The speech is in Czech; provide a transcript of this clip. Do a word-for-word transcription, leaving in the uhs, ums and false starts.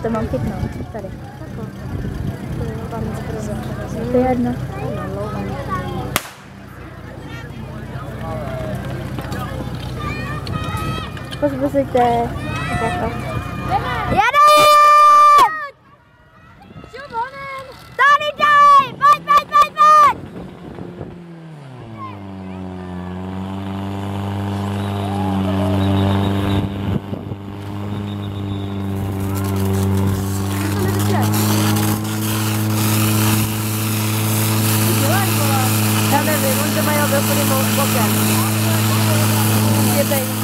to mám chytnout? Tady. To je jedno. Pozbuzujte. Jedem! Tady dej! Pojď, pojď, pojď, pojď! Já nevím, on to mají obě bokem. Je tady.